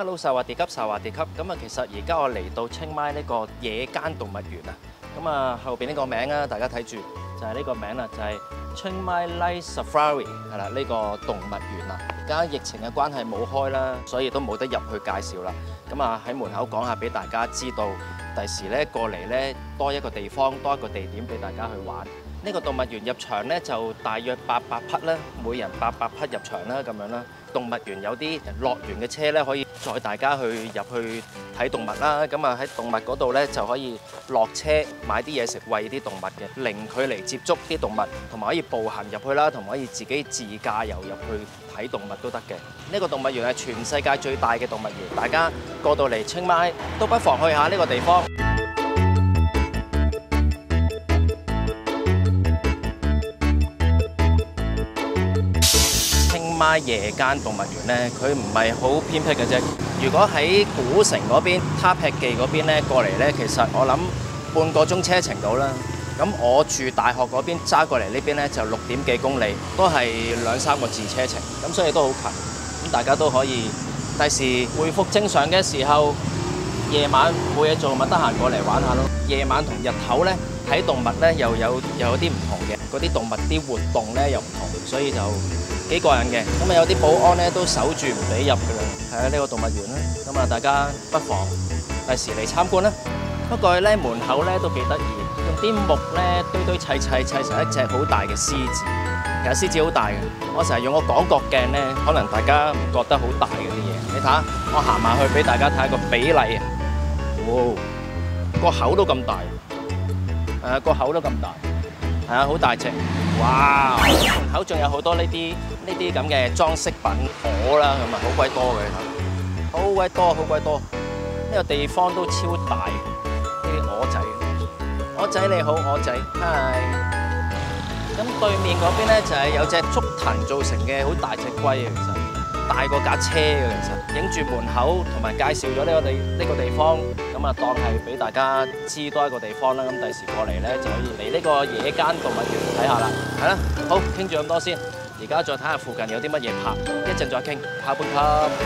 Hello， 薩瓦迪卡，薩瓦迪卡。咁啊，其實而家我嚟到清邁呢個夜間動物園啊。咁啊，後邊呢個名啊，大家睇住就係呢個名啦，就係清邁 Night Safari 係啦，呢個動物園啊。而家疫情嘅關係冇開啦，所以都冇得入去介紹啦。咁啊，喺門口講下俾大家知道，第時咧過嚟咧多一個地方，多一個地點俾大家去玩。呢個動物園入場咧就大約800匹啦，每人800匹入場啦，咁樣啦。動物園有啲樂園嘅車咧，可以載大家去入去睇動物啦。咁啊喺動物嗰度咧就可以落車買啲嘢食餵啲動物嘅，零距離接觸啲動物，同埋可以步行入去啦，同埋可以自己自駕遊入去睇動物都得嘅。呢個動物園係全世界最大嘅動物園，大家過到嚟清邁都不妨去下呢個地方。清邁夜間動物園咧，佢唔係好偏僻嘅啫。如果喺古城嗰邊、他劈記嗰邊咧過嚟咧，其實我諗半個鐘車程到啦。咁我住大學嗰邊揸過嚟呢邊咧就6點幾公里，都係2-3個字車程，咁所以都好近。咁大家都可以第時恢復正常嘅時候，夜晚冇嘢做咪得閒過嚟玩下咯。夜晚同日頭咧睇動物咧又有啲唔同嘅，嗰啲動物啲活動咧又唔同，所以就幾過癮嘅。咁啊有啲保安咧都守住唔俾入㗎啦。係啊，呢個動物園啦，咁啊大家不妨第時嚟參觀啦。不過咧門口咧都幾得意，用啲木咧堆砌成一隻好大嘅獅子。其實獅子好大嘅，我成日用個廣角鏡咧，可能大家唔覺得好大嘅啲嘢。你睇下，我行埋去俾大家睇下個比例啊！哇，個口都咁大，個口都咁大，係啊，好大隻。哇！門口仲有好多呢啲咁嘅裝飾品鵝啦，咁啊好鬼多嘅，好鬼多。呢個地方都超大，呢啲鵝仔。鵝仔你好，鵝仔 ，hi。咁對面嗰邊咧就係有隻竹藤做成嘅好大隻龜啊，其實大過架車嘅，其實影住門口同埋介紹咗呢個地方，咁啊當係俾大家知多一個地方啦。咁第時過嚟咧就可以嚟呢個夜間動物園睇下啦。係啦，好，傾住咁多先，而家再睇下附近有啲乜嘢拍，一陣再傾。下半級。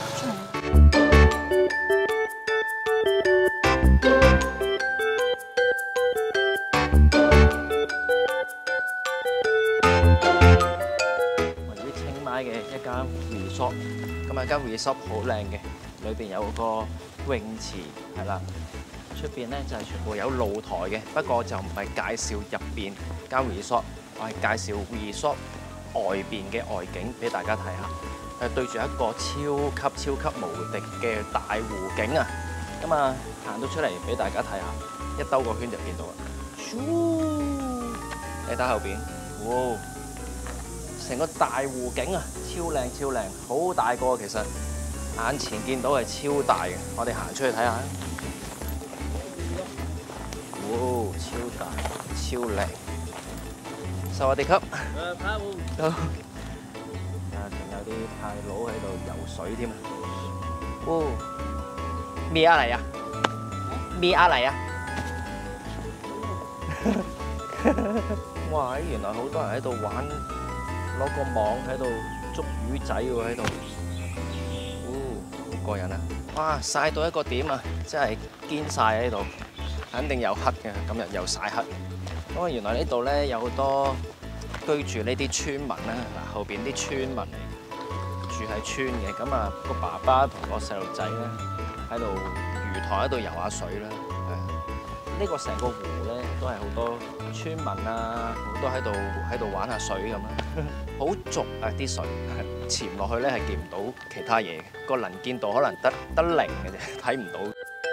嘅一間 resort， 咁啊間 resort 好靚嘅，裏邊有個泳池係啦，出邊咧就係全部有露台嘅，不過就唔係介紹入邊間 resort， 我係介紹 resort 外邊嘅外景俾大家睇下，對住一個超級無敵嘅大湖景啊，咁啊行到出嚟俾大家睇下，一兜個圈就見到啦，你睇後邊，哇！成個大湖景啊，超靚，好大個其實，眼前見到係超大嘅。我哋行出去睇下，哇，超大，超靚。薩瓦迪卡，好。啊，仲有啲泰佬喺度游水添啊！哦，咩啊嚟啊？咩啊嚟啊？哇！原來好多人喺度玩。攞個網喺度捉魚仔喎喺度，好過癮啊！哇，曬到一個點啊，真係堅曬喺度，肯定又黑嘅，今日又曬黑。咁啊，原來呢度咧有好多居住呢啲村民啦，嗱後邊啲村民嚟住喺村嘅，咁啊個爸爸同個細路仔咧喺度魚塘喺度游下水啦。呢個成個湖咧都係好多村民啊，好多喺度玩下水咁啊，好濁啊啲水，潛落去咧係見唔到其他嘢嘅，個能見度可能得0嘅啫，睇唔到。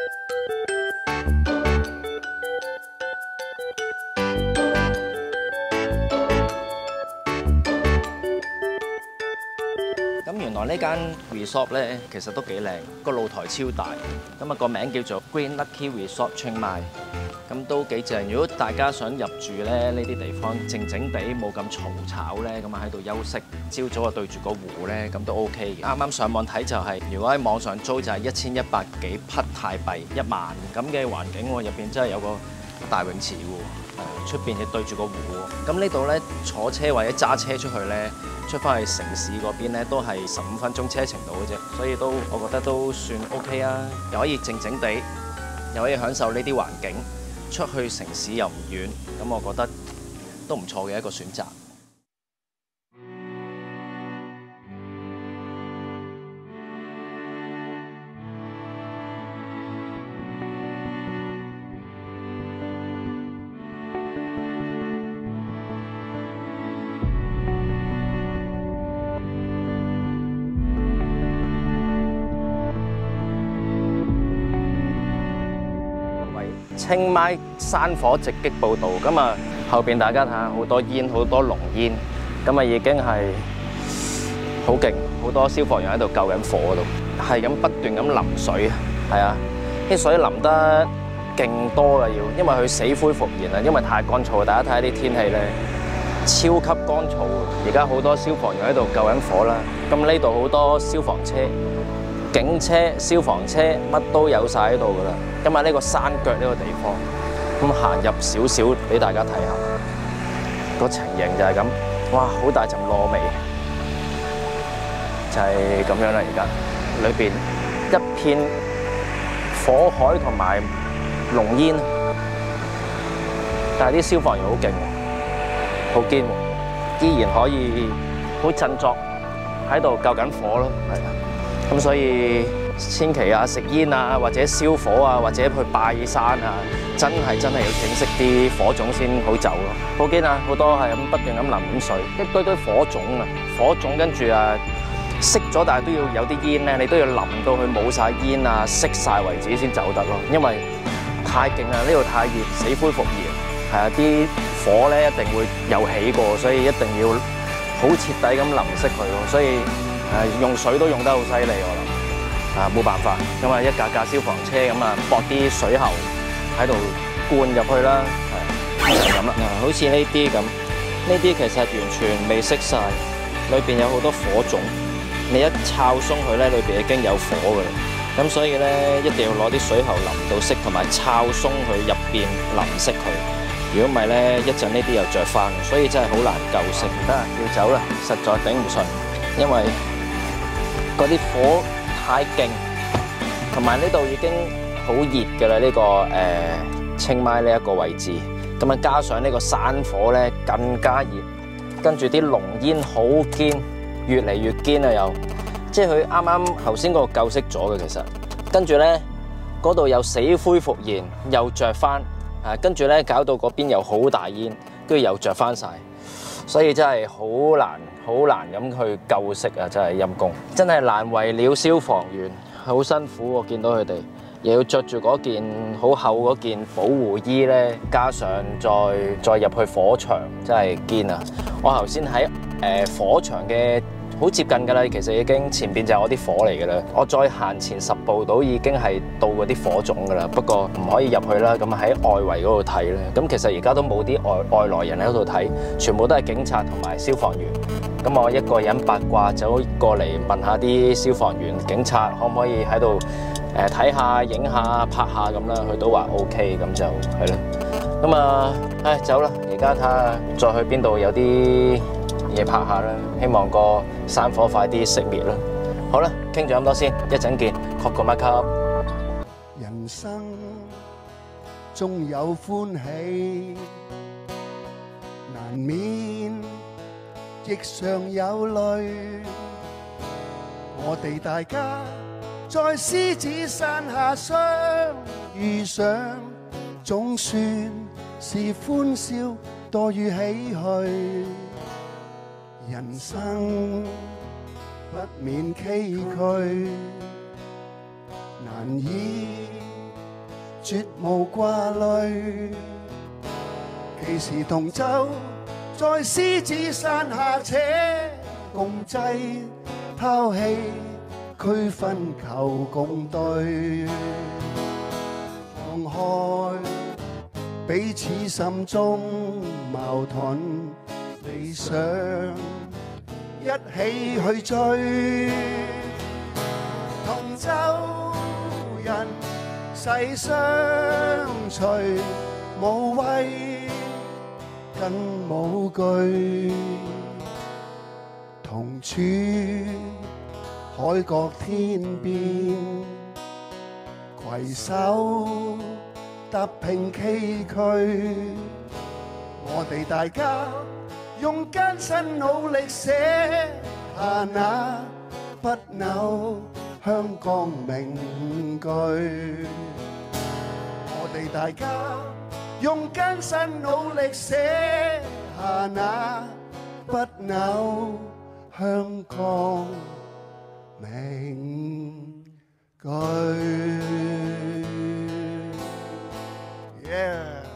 咁原來呢間 resort 咧其實都幾靚，個露台超大，咁啊個名叫做 Green Lucky Resort 清邁。咁都幾正。如果大家想入住咧，呢啲地方靜靜地冇咁嘈吵咧，咁啊喺度休息，朝早啊對住個湖咧，咁都 OK 嘅。啱啱上網睇就係，如果喺網上租就係1100幾匹泰幣1萬咁嘅環境喎，入邊真係有個大泳池喎，出邊亦對住個湖喎。咁呢度咧坐車或者揸車出去咧，出翻去城市嗰邊咧都係15分鐘車程度嘅啫，所以我覺得都算 OK 啊，又可以靜靜地，又可以享受呢啲環境，出去城市又唔遠，咁我覺得都唔錯嘅一個選擇。清邁山火直擊報導，咁啊後邊大家睇下好多煙，好多濃煙，咁啊已經係好勁，好多消防員喺度救緊火嗰度，係咁不斷咁淋水，係啊，啲水淋得勁多㗎要，因為佢死灰復燃啊，因為太乾燥。大家睇下啲天氣咧，超級乾燥。而家好多消防員喺度救緊火啦，咁呢度好多消防車、警車、消防車乜都有晒喺度㗎啦。今日呢個山腳呢個地方，咁行入少少俾大家睇下，個情形就係咁，哇！好大陣燶味，就係咁樣啦。而家裏邊一片火海同埋濃煙，但係啲消防員好勁，好堅，依然可以好振作喺度救緊火咯，係啊。咁所以千祈啊，食煙啊，或者燒火啊，或者去拜山啊，真係要整熄啲火種先好走咯。好堅啊，好多係咁不斷咁淋水，一堆堆火種啊，火種跟住啊熄咗，但係都要有啲煙咧，你都要淋到佢冇晒煙啊，熄晒為止先走得咯。因為太勁啦，呢度太熱，死灰復燃，係啊，啲火咧一定會又起過，所以一定要好徹底咁淋熄佢咯。所以用水都用得好犀利，我諗冇辦法，咁啊一架架消防車咁啊駁啲水喉喺度灌入去啦，係就咁啦。好似呢啲咁，呢啲其實完全未熄晒，裏邊有好多火種，你一抄鬆佢咧，裏邊已經有火㗎啦。咁所以咧一定要攞啲水喉淋到熄，同埋抄鬆佢入邊淋熄佢。如果唔係咧，一陣呢啲又着翻，所以真係好難救熄。得啦，要走啦，實在頂唔順，因為嗰啲火太勁，同埋呢度已經好熱㗎啦，呢個清邁呢一個位置，咁啊加上呢個山火咧更加熱，跟住啲濃煙好堅，越嚟越堅啊又，即係佢啱啱頭先嗰個救熄咗嘅其實，跟住咧嗰度又死灰復燃，又着翻，跟住咧搞到嗰邊又好大煙，跟住又着翻晒。所以真係好難咁去救熄啊！真係陰功，真係難為了消防員，好辛苦。我見到佢哋又要着住嗰件好厚嗰件保護衣咧，加上再入去火場，真係堅啊！我頭先喺火場嘅好接近㗎啦，其實已經前邊就係我啲火嚟㗎啦。我再行前10步到已經係到嗰啲火種㗎啦，不過唔可以入去啦。咁喺外圍嗰度睇咧，咁其實而家都冇啲外來人喺度睇，全部都係警察同埋消防員。咁我一個人八卦走過嚟問下啲消防員、警察可唔可以喺度睇下、影下、拍下咁啦，佢都話 OK， 咁就係啦。咁啊，走啦！而家睇下再去邊度有啲嘢拍下啦，希望個山火快啲熄滅啦。好啦，傾咗咁多先，一陣見。學個乜級？ 人生終有歡喜，難免亦常有淚。我哋大家在獅子山下相遇上，總算是歡笑多於唏噓。人生不免崎嶇，難以絕無掛慮。其時同舟在獅子山下且共濟，拋棄區分求共對。放開彼此心中矛盾，理想一起去追，同舟人世相隨， 無畏更無懼，同處海角天邊，攜手踏平崎嶇。我哋大家用艱辛努力寫下那不朽香港名句。我哋大家用艱辛努力寫下那不朽香港名句。Yeah.